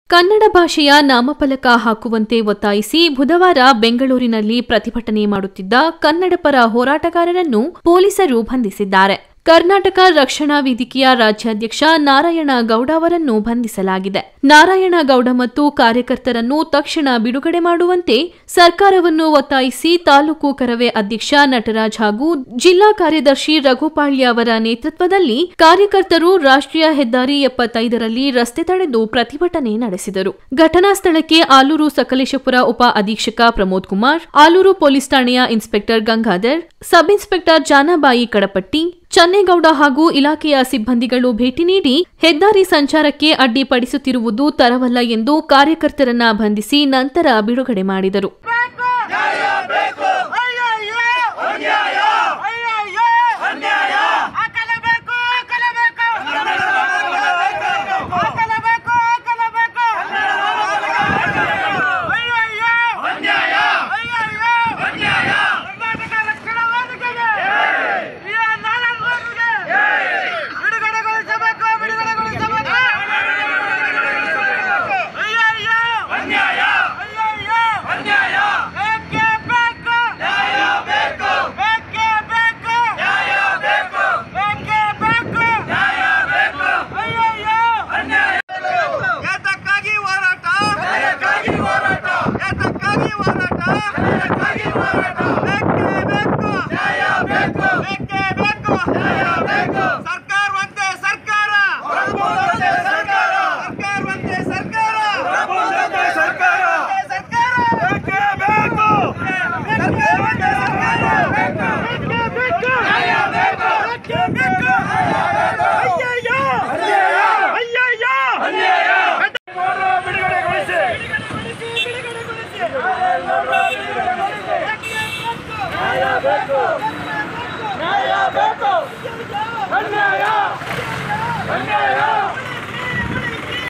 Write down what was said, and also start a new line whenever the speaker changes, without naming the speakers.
ಕನ್ನಡ ಭಾಷೆಯ ನಾಮಫಲಕ ಹಾಕುವಂತೆ ಒತ್ತಾಯಿಸಿ ಬುಧವಾರ ಬೆಂಗಳೂರಿನಲ್ಲಿ ಪ್ರತಿಭಟನೆ ಮಾಡುತ್ತಿದ್ದ ಕನ್ನಡಪರ ಹೋರಾಟಗಾರರನ್ನು ಪೊಲೀಸರು ಬಂಧಿಸಿದ್ದಾರೆ. ಕರ್ನಾಟಕ ರಕ್ಷಣಾ ವೇದಿಕೆಯ ರಾಜ್ಯಾಧ್ಯಕ್ಷ ನಾರಾಯಣಗೌಡ ಅವರನ್ನು ಬಂಧಿಸಲಾಗಿದೆ. ನಾರಾಯಣಗೌಡ ಮತ್ತು ಕಾರ್ಯಕರ್ತರನ್ನು ತಕ್ಷಣ ಬಿಡುಗಡೆ ಮಾಡುವಂತೆ ಸರ್ಕಾರವನ್ನು ಒತ್ತಾಯಿಸಿ ತಾಲೂಕು ಕರವೇ ಅಧ್ಯಕ್ಷ ನಟರಾಜ್ ಹಾಗೂ ಜಿಲ್ಲಾ ಕಾರ್ಯದರ್ಶಿ ರಘುಪಾಳ್ಯ ಅವರ ನೇತೃತ್ವದಲ್ಲಿ ಕಾರ್ಯಕರ್ತರು ರಾಷ್ಟ್ರೀಯ ಹೆದ್ದಾರಿ 75ರಲ್ಲಿ ರಸ್ತೆ ತಡೆದು ಪ್ರತಿಭಟನೆ ನಡೆಸಿದರು. ಘಟನಾ ಸ್ಥಳಕ್ಕೆ ಆಲೂರು ಸಕಲೇಶಪುರ ಉಪ ಅಧೀಕ್ಷಕ ಪ್ರಮೋದ್ ಕುಮಾರ್, ಆಲೂರು ಪೊಲೀಸ್ ಠಾಣೆಯ inspector Gangadhar, sub inspector Janabai Kadapatti, Channegowda ಹಾಗೂ ಇಲಾಖೆಯ ಸಿಬ್ಬಂದಿಗಳು ಭೇಟಿ ನೀಡಿ ಹೆದ್ದಾರಿ ಸಂಚಾರಕ್ಕೆ ಅಡ್ಡಿಪಡಿಸುತ್ತಿರುವುದು ತರವಲ್ಲ ಎಂದು ಕಾರ್ಯಕರ್ತರನ್ನ ಬಂಧಿಸಿ ನಂತರ ಬಿಡುಗಡೆ ಮಾಡಿದರು.
न्याय ಬೇಕು